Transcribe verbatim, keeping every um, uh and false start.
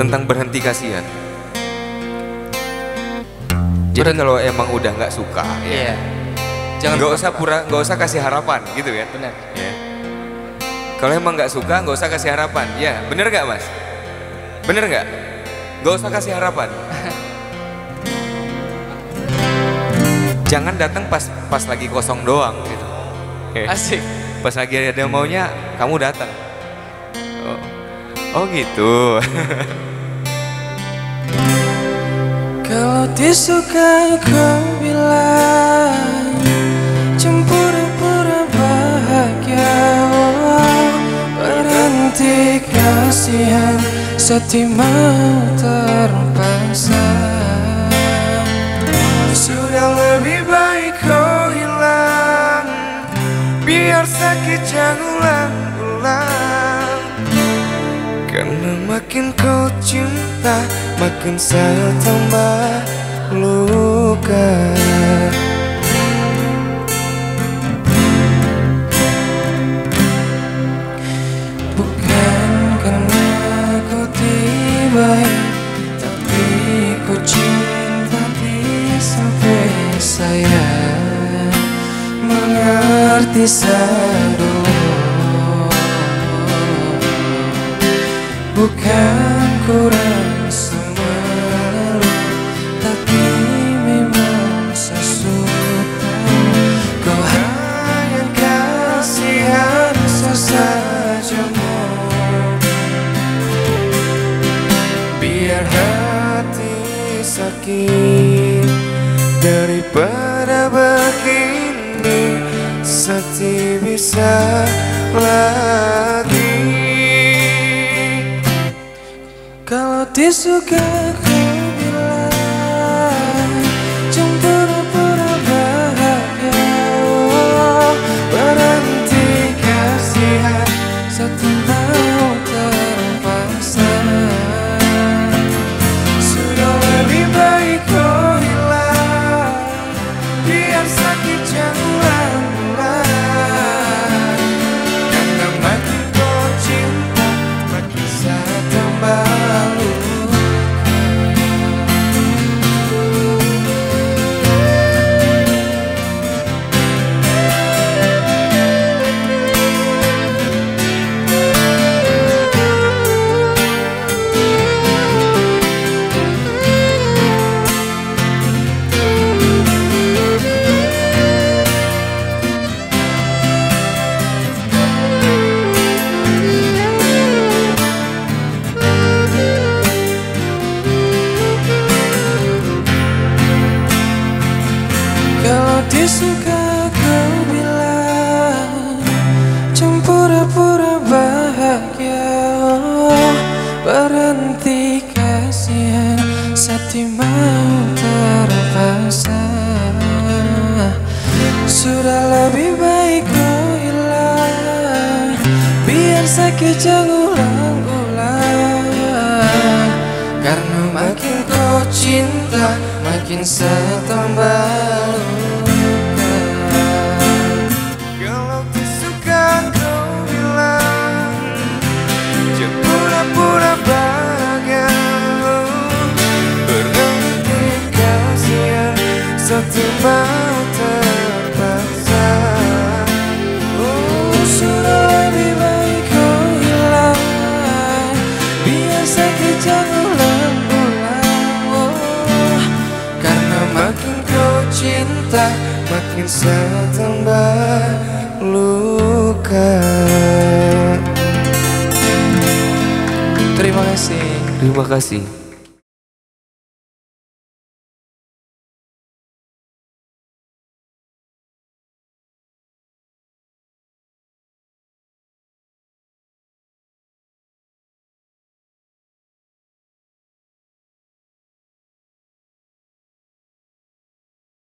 tentang berhenti kasihan. Jadi kalau emang udah nggak suka, ya, iya. Jangan nggak usah pura, nggak usah kasih harapan, gitu kan? Benar. Ya. Kalau emang nggak suka, nggak usah kasih harapan. Ya, bener nggak mas? Bener nggak? Nggak usah kasih harapan. Jangan datang pas pas lagi kosong doang, gitu. Ya. Asik. Pas lagi ada maunya, kamu datang. Oh, oh gitu. Kalau disuka kau bilang cemburu pura bahagia, oh, berhenti kasihan sedih mau terpaksa. Sudah lebih baik kau hilang, biar sakit jangan ulang-ulang. Karena makin kau cinta, makin saya tambah luka. Bukan karena kau baik, tapi kau cinta sampai saya mengerti sadu. Bukan kurang semalu, tapi memang sesuatu. Kau hanya kasihan sesajamu, biar hati sakit daripada begini. Sakti bisa lagi. Kalau disuka kau bilang cemburu pura bahagia, oh, berhenti kasihan satu mau terpaksa. Sudah lebih baik kau hilang, biar sakit jangan ulang-ulang. Karena makin kau cinta, makin saya tambah. Kalau disuka kau bilang cemburu pura bahagia, oh, berhenti kasihan sedih mau terpaksa. Sudah lebih baik kau hilang, biar sakit jangan ulang-ulang. Karena makin kau cinta, makin saya tambah luka. Kalau disuka kau bilang jangan pura-pura bahagia, berhenti kasihan satu mau terpaksa. Oh, sudah lebih baik kau hilang, biar sakit jangan ulang-ulang. Oh, karena makin kau cinta, makin saya tambah luka. Terima kasih. Terima kasih.